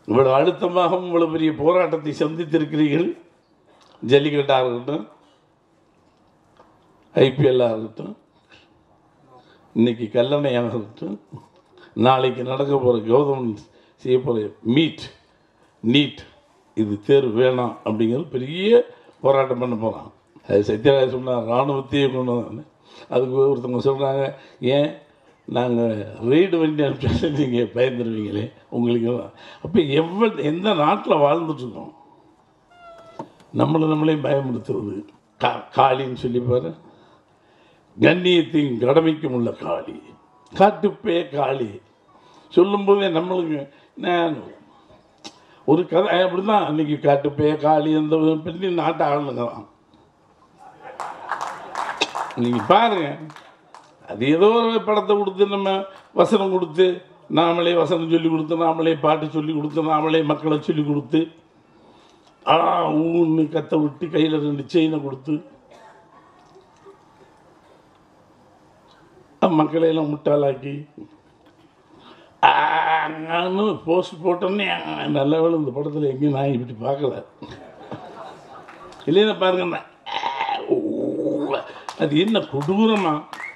இவ்வளவு அழுத்தமாக இவ்வளவு பெரிய போராட்டத்தை சந்தித்திருக்கிறீர்கள். ஜல்லிக்கட்டாக இருக்கட்டும், ஐபிஎல்லாக இருக்கட்டும், இன்னைக்கு கல்லணையாக இருக்கட்டும், நாளைக்கு நடக்க போகிற கௌதம் செய்ய போகிற நீட் இது தேர்வு வேணாம் அப்படிங்கிறது பெரிய போராட்டம் பண்ண போகிறான். அது சத்யராஜ் சொன்னார், இராணுவத்தையே கொண்டு வந்தாங்க. அதுக்கு ஒருத்தவங்க சொல்கிறாங்க, ஏன் நாங்கள் ரெய்டு வண்டி அனுப்பிச்சாலும் நீங்கள் பயந்துருவீங்களே உங்களுக்கு. அப்போ எந்த நாட்டில் வாழ்ந்துட்டுருக்கோம்? நம்மளே பயமுறுத்துறது. காளின்னு சொல்லிப்பார், கண்ணியத்தையும் கடமைக்கும் உள்ள காளி, காட்டுப்பே காளி சொல்லும்போதே நம்மளுக்கு நான் ஒரு கதை அப்படி தான். அன்றைக்கி காட்டுப்பே காளி அந்த பெரிய நாட்டை ஆளுங்கலாம். நீங்கள் பாருங்கள், அது ஏதோ ஒரு படத்தை கொடுத்து நம்ம வசனம் கொடுத்து நாமளே வசனம் சொல்லி கொடுத்து, நாமளே பாட்டு சொல்லி கொடுத்து, நாமளே மக்களை சொல்லி கொடுத்து, ஊன்னு கத்த விட்டு கையில் 2 செயினை கொடுத்து மக்களையெல்லாம் முட்டாளாக்கி போஸ்ட் போட்டோன்னே நல்ல வேலை இந்த படத்தில் எங்கேயும் நான் இப்படி பார்க்கல. இல்லைன்னா பாருங்க, அது என்ன கொடூரமா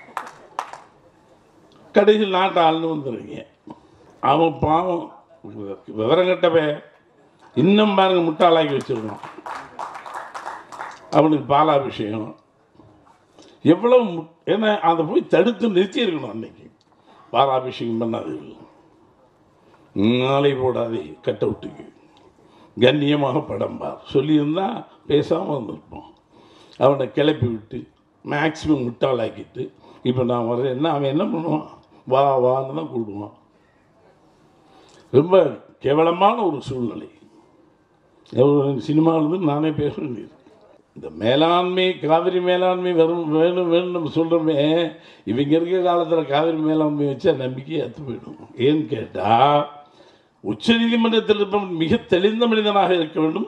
கடைசியில் நாட்டை ஆள்னு வந்துடுறீங்க. அவன் பாவம் விவரம் கட்டவே இன்னும் பாருங்க முட்டாளாக்கி வச்சிருக்கான். அவனுக்கு பாலாபிஷேகம் எவ்வளவு, ஏன்னா அதை போய் தடுத்து நிறுத்தியிருக்கணும். அன்னைக்கு பாலாபிஷேகம் பண்ணாது, நாளை போடாதே கட் அவுட்டுக்கு, கண்ணியமாக படம் பார் சொல்லியிருந்தால் பேசாமல் வந்திருப்போம். அவனை கிளப்பி விட்டு மேக்சிமம் முட்டாளாக்கிட்டு இப்போ நான் வர்றேன்னா அவன் என்ன பண்ணுவான்? வான்னு தான் கூடுவான். ரொம்ப கேவலமான ஒரு சூழ்நிலை. சினிமாவிலிருந்து நானே பேச வேண்டியது. இந்த மேலாண்மை, காவிரி மேலாண்மை வேணும் சொல்கிறோமே, இவங்க இருக்கிற காலத்தில் காவிரி மேலாண்மை வச்சா நம்பிக்கை அத்து போயிடும். ஏன்னு கேட்டால், உச்ச நீதிமன்றத்தில் இருப்பவன் மிக தெளிந்த மனிதனாக இருக்க வேண்டும்.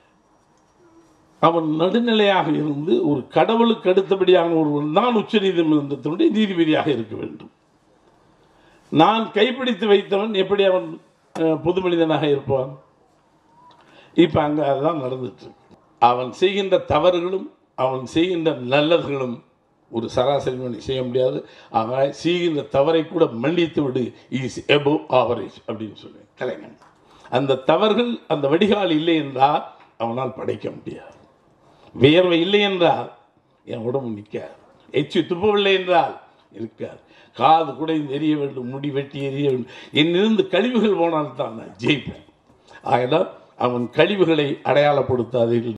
அவன் நடுநிலையாக இருந்து ஒரு கடவுளுக்கு அடுத்தபடியான ஒருவன் தான் உச்ச நீதிமன்றத்தினுடைய நீதிபதியாக இருக்க வேண்டும். நான் கைப்பிடித்து வைத்தவன் எப்படி அவன் பொது மனிதனாக இருப்பான்? இப்போ அங்கே அதுதான் நடந்துட்டு இருக்கு. அவன் செய்கின்ற தவறுகளும் அவன் செய்கின்ற நல்லதுகளும் ஒரு சராசரி மனிதன் செய்ய முடியாது. அவன் செய்கின்ற தவறை கூட மன்னித்து விடு, இஸ் எபோவ் ஆவரேஜ் அப்படின்னு சொல்லி கலைஞன். அந்த தவறுகள், அந்த வடிகால் இல்லை என்றால் அவனால் படைக்க முடியாது. வியர்வை இல்லை என்றால் என் உடம்பு நிற்காது. எச்சு துப்பவில்லை என்றால் இருக்காது. காது கூட எரிய வேண்டும், முடி வெட்டி எரிய வேண்டும். என்னிருந்து கழிவுகள் போனால்தான் நான் ஜெயிப்பேன். ஆகினால் அவன் கழிவுகளை அடையாளப்படுத்தாதீர்கள்.